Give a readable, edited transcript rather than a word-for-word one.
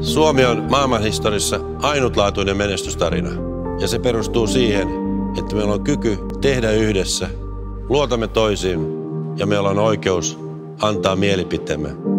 Suomi on maailmanhistoriassa ainutlaatuinen menestystarina. Ja se perustuu siihen, että meillä on kyky tehdä yhdessä, luotamme toisiin ja meillä on oikeus antaa mielipiteemme.